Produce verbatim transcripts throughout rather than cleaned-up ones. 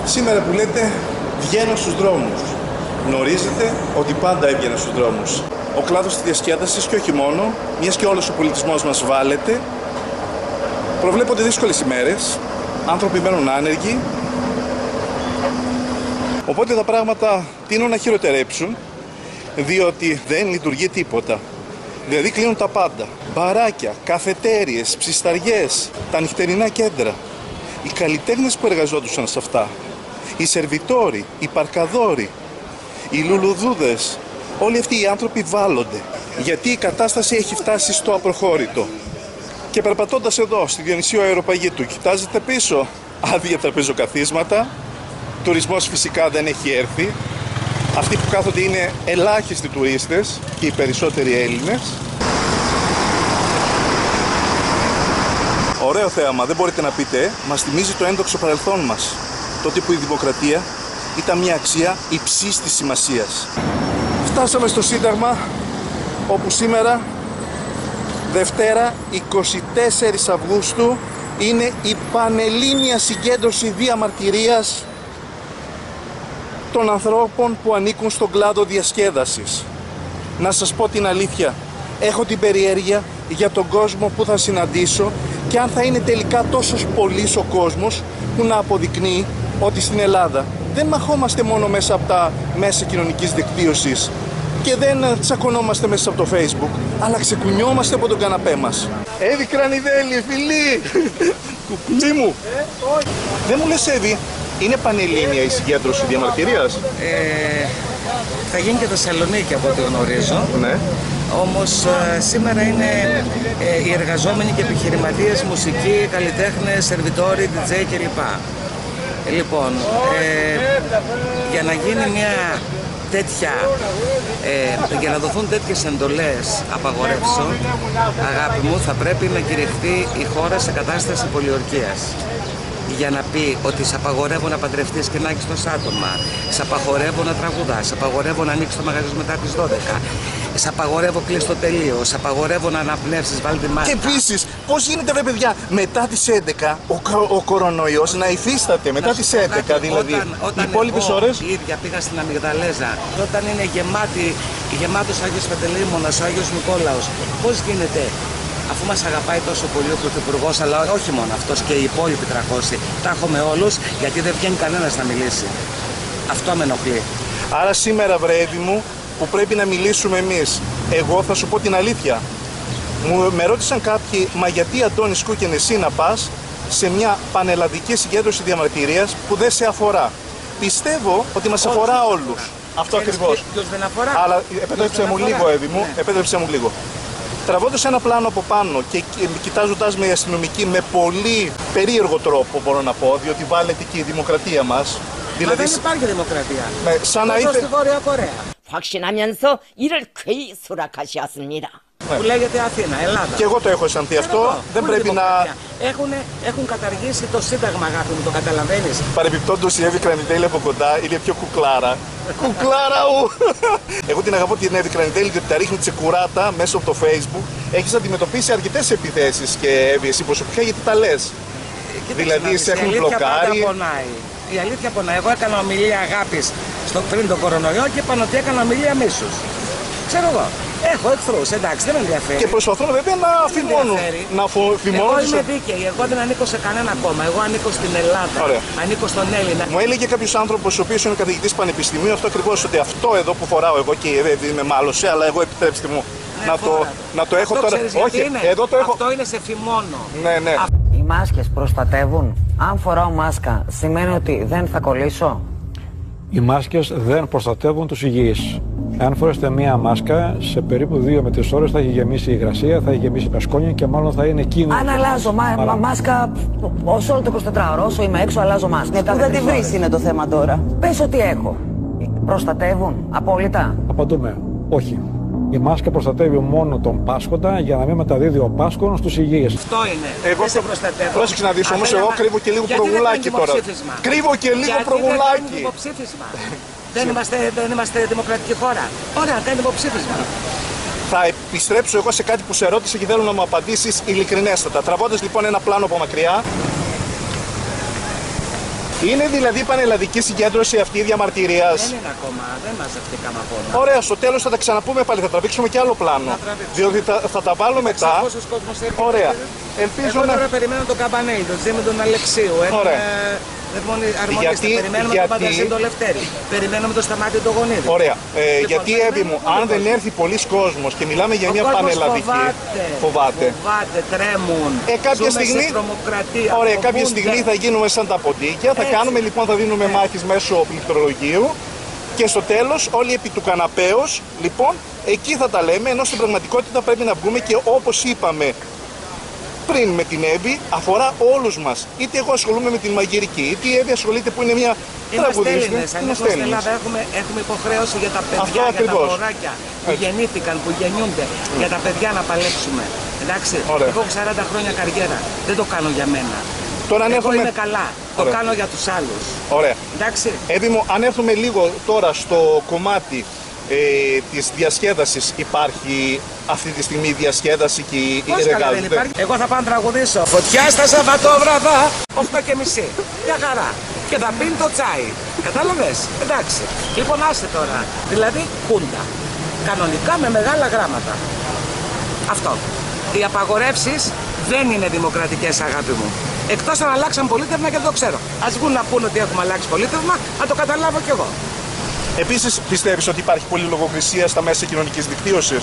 Σήμερα που λέτε βγαίνω στους δρόμους, γνωρίζετε ότι πάντα έβγαινα στους δρόμους. Ο κλάδος της διασκέδασης και όχι μόνο, μιας και όλος ο πολιτισμός μας βάλετε, προβλέπονται δύσκολες ημέρες, άνθρωποι μένουν άνεργοι, οπότε τα πράγματα τείνουν να χειροτερέψουν, διότι δεν λειτουργεί τίποτα. Δηλαδή κλείνουν τα πάντα. Μπαράκια, καφετέριες, ψισταριές, τα νυχτερινά κέντρα. Οι καλλιτέχνες που εργαζόντουσαν σε αυτά, οι σερβιτόροι, οι παρκαδόροι, οι λουλουδούδες, όλοι αυτοί οι άνθρωποι βάλλονται. Γιατί η κατάσταση έχει φτάσει στο απροχώρητο. Και περπατώντας εδώ, στη Διονυσίου Αεροπαγήτου, κοιτάζετε πίσω, άδεια τραπεζοκαθίσματα, τουρισμός φυσικά δεν έχει έρθει. Αυτοί που κάθονται είναι ελάχιστοι τουρίστες και οι περισσότεροι Έλληνες. Ωραίο θέαμα, δεν μπορείτε να πείτε, μας θυμίζει το ένδοξο παρελθόν μας. Τότε που η δημοκρατία ήταν μια αξία υψής της σημασίας. Φτάσαμε στο Σύνταγμα, όπου σήμερα, Δευτέρα, εικοστή τέταρτη Αυγούστου, είναι η πανελλήνια συγκέντρωση διαμαρτυρίας των ανθρώπων που ανήκουν στον κλάδο διασκέδασης. Να σας πω την αλήθεια, έχω την περιέργεια για τον κόσμο που θα συναντήσω και αν θα είναι τελικά τόσος πολύς ο κόσμος που να αποδεικνύει ότι στην Ελλάδα δεν μαχόμαστε μόνο μέσα από τα μέσα κοινωνικής δικτύωσης και δεν τσακωνόμαστε μέσα από το Facebook, αλλά ξεκουνιόμαστε από τον καναπέ μας. Εύη Κρανιδέλη, φιλί! Κουκλί μου! Δεν μου λες, Εύη, είναι πανελλήνια η συγκέντρωση διαμαρτυρίας? Ε, θα γίνει και Θεσσαλονίκη από ό,τι γνωρίζω. Ναι. Όμως ε, σήμερα είναι ε, οι εργαζόμενοι και επιχειρηματίες, μουσικοί, καλλιτέχνες, σερβιτόροι, ντι τζέι κλπ. Ε, λοιπόν, ε, για να γίνει μια τέτοια, ε, για να δοθούν τέτοιες εντολές απαγορεύσεων, αγάπη μου, θα πρέπει να κηρυχθεί η χώρα σε κατάσταση πολιορκίας. Για να πει ότι σε απαγορεύω να παντρευτείς και να έχεις τόσα άτομα, σε απαγορεύω να τραγουδάς, σε απαγορεύω να ανοίξεις το μαγαζί μετά τις δώδεκα, σε απαγορεύω κλείσει το τελείο, σε απαγορεύω να αναπνεύσεις, βάλει τη μάσκα. Και επίσης, πώς γίνεται, βρε παιδιά, μετά τις έντεκα ο, ο κορονοϊός να υφίσταται, μετά τις έντεκα δηλαδή, όταν, όταν οι υπόλοιπες εγώ, ώρες. Η ίδια πήγα στην Αμυγδαλέζα, όταν είναι γεμάτη, γεμάτος Άγιος Παντελεήμονας, ο Άγιος Νικόλαος, πώς γίνεται? Αφού μας αγαπάει τόσο πολύ ο Πρωθυπουργός, αλλά όχι μόνο αυτός και οι υπόλοιποι τριακόσιοι, τα έχουμε όλους, γιατί δεν βγαίνει κανένας να μιλήσει. Αυτό με ενοχλεί. Άρα σήμερα, βρε Εύη μου, που πρέπει να μιλήσουμε εμείς, εγώ θα σου πω την αλήθεια. Μου, με ρώτησαν κάποιοι, μα γιατί, Αντώνη Σκούκεν, εσύ να πας σε μια πανελλαδική συγκέντρωση διαμαρτυρίας που δεν σε αφορά? Πιστεύω ότι μας αφορά όλους. Αυτό ακριβώς. Δεν αφορά. Αλλά επέτρεψε μου λίγο, Εύη μου, ναι. επέτρεψε μου λίγο. Τραβώντας ένα πλάνο από πάνω και κοιτάζοντας με οι αστυνομικοί με πολύ περίεργο τρόπο, μπορώ να πω, διότι βάλετε και η δημοκρατία μας. Δηλαδή, μα δεν υπάρχει δημοκρατία. Ναι, σαν να ήθελε. Στη Βόρεια Κορέα. 확신하면서 이를 그리 수락하셨습니다. Ναι. Που λέγεται Αθήνα, Ελλάδα. Και εγώ το έχω αισθανθεί αυτό. Εδώ, δεν πρέπει να. Έχουν, έχουν καταργήσει το Σύνταγμα, αγάπη μου, το καταλαβαίνεις. Παρεμπιπτόντως η Εύη Κρανιδέλη από κοντά είναι πιο κουκλάρα. Κουκλάρα ου! Εγώ την αγαπώ την Εύη Κρανιδέλη γιατί τα ρίχνει τσεκουράτα μέσω από το Facebook. Έχεις αντιμετωπίσει αρκετές επιθέσεις και Εύη, εσύ προσωπικά, γιατί τα λες. Δηλαδή σε έχουν μπλοκάρει. Η αλήθεια πονάει. Εγώ έκανα ομιλία αγάπης στο, πριν τον κορονοϊό και είπαν ότι έκανα ομιλία μίσους. Ξέρω εγώ. Έχω εχθρούς, εντάξει, δεν με ενδιαφέρει. Και προσπαθούν βέβαια να φημώνουν. Να φημώνουν. Εγώ είμαι δίκαιη. Εγώ δεν ανήκω σε κανένα κόμμα. Εγώ ανήκω στην Ελλάδα. Ωραία. Ανήκω στον Έλληνα. Μου έλεγε κάποιος άνθρωπος, ο οποίος είναι καθηγητής πανεπιστημίου, αυτό ακριβώς, ότι αυτό εδώ που φοράω εγώ και η με μάλωσε, αλλά εγώ επιτρέψτε μου ναι, να, το, να το έχω αυτό τώρα. Όχι, είναι. Εδώ το έχω. Αυτό είναι σε φημώνω. Ναι, ναι. Οι μάσκες προστατεύουν? Αν φοράω μάσκα, σημαίνει ότι δεν θα κολλήσω? Οι μάσκες δεν προστατεύουν τους υγιείς. Αν φορέσετε μία μάσκα, σε περίπου δύο με τρεις ώρες θα έχει γεμίσει η υγρασία, θα έχει γεμίσει η πασκόνια και μάλλον θα είναι κίνδυνο. Αν αλλάζω μα, μα, μάσκα, όσο όλο το εικοσιτετράωρο, όσο είμαι έξω, αλλάζω μάσκα. Ναι, που δεν τη βρεις είναι το θέμα τώρα. Πες ότι έχω. Προστατεύουν απόλυτα? Απαντούμε, όχι. Η μάσκα προστατεύει μόνο τον πάσχοντα για να μην μεταδίδει ο πάσχων στους υγιείς. Αυτό είναι. Εγώ δεν σε προστατεύω. Πρόσεξε να δεις όμως, εγώ κρύβω και λίγο γιατί προγουλάκι τώρα. Κρύβω και λίγο γιατί προγουλάκι. Δεν υποψήφισμα. δεν, είμαστε, δεν είμαστε δημοκρατική χώρα. Ωραία, κάνει υποψήφισμα. Θα επιστρέψω εγώ σε κάτι που σε ρώτησε και θέλω να μου απαντήσεις ειλικρινέστατα. Τραβώντας λοιπόν ένα πλάνο από μακριά. Είναι δηλαδή πανελλαδική συγκέντρωση αυτή η διαμαρτυρίας? Δεν είναι ακόμα, δεν μαζευτήκαμε ακόμα. Ωραία, στο τέλος θα τα ξαναπούμε πάλι, θα τραβήξουμε και άλλο πλάνο. Διότι θα, θα τα βάλω μετά. Ωραία. Ελπίζω Εγώ να... τώρα περιμένω τον Καμπανέη, τον Τζίμι τον Αλεξίου. Έχουμε αρμονίστα. Περιμένουμε γιατί... τον Πανταζή τον Λευτέρη. Περιμένουμε τον Σταμάτη τον Γονίδη. Ωραία. Ε, λοιπόν, γιατί Εύη μου, αν δεν έρθει πολλοί κόσμος και μιλάμε για ο μια πανελλαδική. Φοβάται. Φοβάται. Φοβάται, τρέμουν. Ε, κάποια Ζούμε στιγμή... σε τρομοκρατία. Ωραία, φοβούνται. κάποια στιγμή θα γίνουμε σαν τα ποντίκια. Θα Έτσι. κάνουμε λοιπόν, θα δίνουμε Έτσι. μάχες μέσω πληκτρολογίου. Και στο τέλος, όλοι επί του καναπέως, λοιπόν, εκεί θα τα λέμε, ενώ στην πραγματικότητα πρέπει να βγούμε και όπως είπαμε πριν με την Εύη, αφορά όλους μας. Είτε εγώ ασχολούμαι με την μαγειρική, είτε η Εύη ασχολείται που είναι μια τραγουδίστρια. Έλληνες, αν είμαστε στην Ελλάδα έχουμε, έχουμε υποχρέωση για τα παιδιά, Αυτό για ακριβώς. τα μωράκια που Έτσι. γεννήθηκαν, που γεννιούνται, για τα παιδιά να παλέψουμε. Εντάξει, Ωραία. εγώ έχω σαράντα χρόνια καριέρα, δεν το κάνω για μένα. Τώρα, αν εγώ έχουμε... είμαι καλά, το Ωραία. κάνω για τους άλλους. Ωραία. Εντάξει. Εύη μου, αν έρθουμε λίγο τώρα στο κομμάτι ε, της διασκέδασης, υπάρχει αυτή τη στιγμή η διασκέδαση και οι Πώς καλά δεν υπάρχει. Εγώ θα πάω να τραγουδήσω. Φωτιά στα Σαββατόβραδα, οκτώ και μισή. Μια χαρά. Και θα πίνει το τσάι. Κατάλαβες. Εντάξει. Λοιπόν, άστε τώρα. Δηλαδή, κούντα. Κανονικά με μεγάλα γράμματα. Αυτό. Οι απαγορεύσεις δεν είναι δημοκρατικές, αγάπη μου. Εκτός αν αλλάξαν πολίτευμα και δεν το ξέρω. Ας βγουν να πούνε ότι έχουμε αλλάξει πολίτευμα, να το καταλάβω κι εγώ. Επίσης, πιστεύεις ότι υπάρχει πολλή λογοκρισία στα μέσα κοινωνικής δικτύωσης?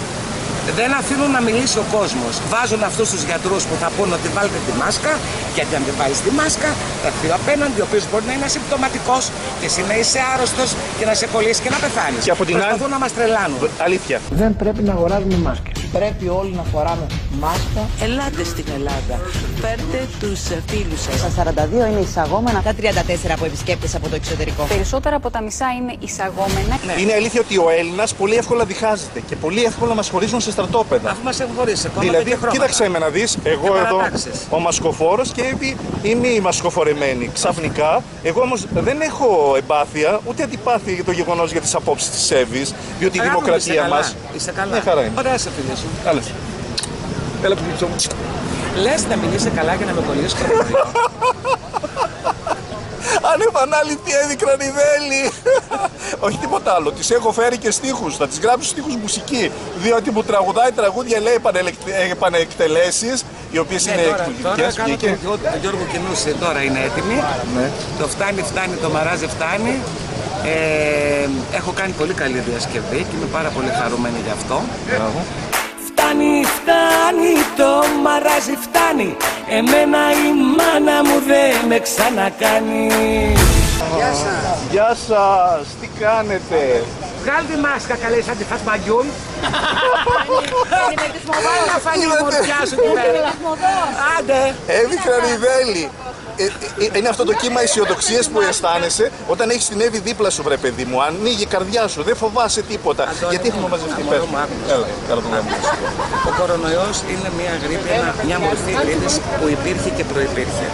Δεν αφήνουν να μιλήσει ο κόσμος. Βάζουν αυτούς τους γιατρούς που θα πούνε ότι βάλτε τη μάσκα, γιατί αν δεν βάλεις τη μάσκα θα έρθει ο απέναντι, ο οποίος μπορεί να είναι ασυμπτωματικός και εσύ να είσαι άρρωστος και να σε κολλήσει και να πεθάνεις. Και από την άλλη... Προσπαθούν να μας τρελάνουν. Αλήθεια. Δεν πρέπει να αγοράζουμε μάσκες. Πρέπει όλοι να φοράμε μάσκα. Ελάτε στην Ελλάδα. Φέρτε τους φίλους σας. Στα σαράντα δύο είναι εισαγόμενα. Τα τριάντα τέσσερα από επισκέπτες από το εξωτερικό. Περισσότερα από τα μισά είναι εισαγόμενα. Ναι. Είναι αλήθεια ότι ο Έλληνας πολύ εύκολα διχάζεται και πολύ εύκολα μας χωρίζουν σε στρατόπεδα. Αφού μας έχουν χωρίσει ακόμα Δηλαδή, και χρώματα. κοίταξε με να δεις, εγώ Και εδώ παρατάξεις. ο μασκοφόρος και Εύη είμαι η μασκοφορεμένη. Ξαφνικά, εγώ όμως δεν έχω εμπάθεια ούτε αντιπάθεια για το γεγονός για τις απόψεις της Εύης, διότι η Αγάπη μου, δημοκρατία είσαι καλά. μας. Είσαι καλά. Μια χαρά είναι. Ωραία σε φίλε σου. Καλώς. Έλα που γλύψω μου. Λες να μην είσαι καλά και να με κολλήσεις κορονοϊό. Ανεπανάληπτη Εύη Κρανιδέλη. Όχι τίποτα άλλο. Της έχω φέρει και στίχους. Θα τις γράψω στίχους μουσική. Διότι μου τραγουδάει τραγούδια, λέει επανεκτελέσεις, οι οποίες Ναι, είναι τώρα, τώρα εκπληκτικές. κάνω βγήκε. τον Γιώργο- τον Γιώργο Κινούση, τώρα είναι έτοιμη. Ναι. Το φτάνει, φτάνει, το μαράζι φτάνει. Ε, έχω κάνει πολύ καλή διασκευή και είμαι πάρα πολύ χαρούμενη γι' αυτό. Μπράβο. Φτάνει, φτάνει, το μαράζι φτάνει. Εμένα η μάνα μου δεν με ξανακάνει. Γεια σας. Γεια σας, τι κάνετε? Βγάλ τη μάσκα καλέ σαν τη φας μαγιούν. Να φάνει η μορφιά σου την πέρα. Άντε. Εύη Κρανιδέλη. Ε, ε, είναι αυτό το κύμα αισιοδοξίας που αισθάνεσαι όταν έχεις την Εύη δίπλα σου, βρε παιδί μου. Ανοίγει η καρδιά σου, δεν φοβάσαι τίποτα. Αντώνη, Γιατί έχουμε μαζευτεί αμόρω πέρα. μου, άκουσα. Έλα, καλά το κάνουμε. Ο κορονοϊός είναι μια γρίπη, ένα- μια μορφή γρίπης που υπήρχε και προϋπήρχε.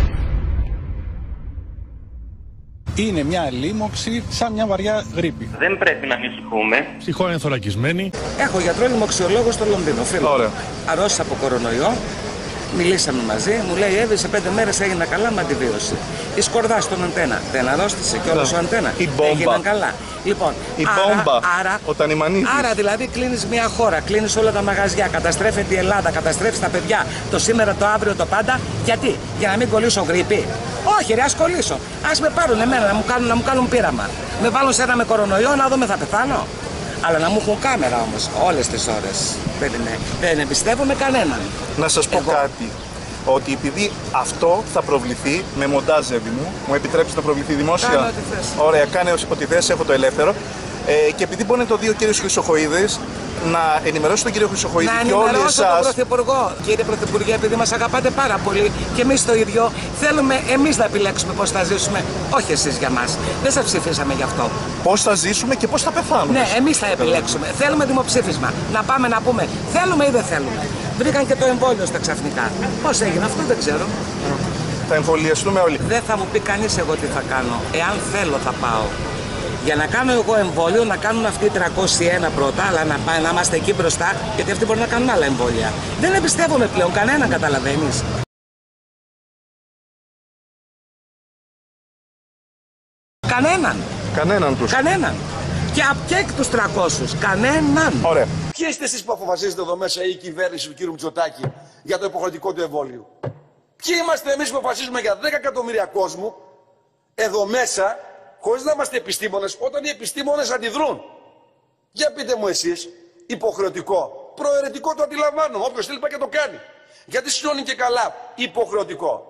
Είναι μια λίμωξη σαν μια βαριά γρίπη. Δεν πρέπει να ανησυχούμε. Στη χώρα είναι θωρακισμένη. Έχω γιατρό λοιμοξιολόγο στο Λονδίνο, φίλο. Ωραία. Αρρώστησα από κορονοϊό. Μιλήσαμε μαζί, μου λέει Εύη, σε πέντε μέρες έγινα καλά με αντιβίωση. Η σκορδά στον αντένα δεν αρρώστησε και όλο ο αντένα. Η μπόμπα. Έγιναν καλά. Λοιπόν, Η άρα, μπόμπα, άρα, όταν ημανίζεις. άρα δηλαδή κλείνεις μια χώρα, κλείνεις όλα τα μαγαζιά, καταστρέφεται η Ελλάδα, καταστρέφεις τα παιδιά, το σήμερα, το αύριο, το πάντα. Γιατί, για να μην κολλήσω γρίπη. Όχι, ρε, ας κολλήσω. Ας με πάρουν εμένα να μου κάνουν, να μου κάνουν πείραμα. Με βάλουν σε ένα με κορονοϊό να δω με θα πεθάνω. Αλλά να μου έχουν κάμερα όμως όλες τις ώρες. Δεν, είναι, δεν εμπιστεύομαι κανέναν. Να σας πω Εγώ. κάτι. Ότι επειδή αυτό θα προβληθεί με μοντάζ, Εύη μου, μου επιτρέψεις να προβληθεί δημόσια. Κάνε ό,τι θες. Ωραία, κάνε ό,τι θες, έχω το ελεύθερο. Ε, και επειδή μπορεί να το δει ο κύριος Χρυσοχοίδης, να ενημερώσει τον κύριο Χρυσοχοίδη Να και όλοι ενημερώσω τον εσάς. Πρωθυπουργό. Κύριε Πρωθυπουργέ, επειδή μας αγαπάτε πάρα πολύ και εμείς το ίδιο, θέλουμε εμείς να επιλέξουμε πώς θα ζήσουμε, όχι εσείς για μας. Δεν σας ψηφίσαμε γι' αυτό. Πώς θα ζήσουμε και πώς θα πεθάνουμε. Ναι, εμείς θα επιλέξουμε. Θέλουμε δημοψήφισμα. Να πάμε να πούμε θέλουμε ή δεν θέλουμε. Βρήκαν και το εμβόλιο στα ξαφνικά. Πώς έγινε αυτό δεν ξέρω. Θα εμβολιαστούμε όλοι. Δεν θα μου πει κανείς εγώ τι θα κάνω. Εάν θέλω θα πάω. Για να κάνω εγώ εμβόλιο, να κάνουν αυτοί οι τριακόσιοι ένα πρώτα, αλλά να, πά- να είμαστε εκεί μπροστά, γιατί αυτοί μπορεί να κάνουν άλλα εμβόλια. Δεν εμπιστεύομαι πλέον κανέναν, καταλαβαίνεις. Κανέναν. Κανέναν τους. Κανέναν. Και απ' και τους τριακόσιους. Κανέναν. Ωραία. Ποιοι είστε εσείς που αποφασίζετε εδώ μέσα ή η κυβέρνηση του κ. Μητσοτάκη για το υποχρεωτικό του εμβόλιο? Ποιοι είμαστε εμείς που αποφασίζουμε για δέκα εκατομμύρια κόσμου εδώ μέσα, χωρίς να είμαστε επιστήμονες, όταν οι επιστήμονες αντιδρούν? Για πείτε μου εσείς, υποχρεωτικό. Προαιρετικό το αντιλαμβάνομαι. Όποιος θέλει πάει και το κάνει. Γιατί σιώνει και καλά υποχρεωτικό.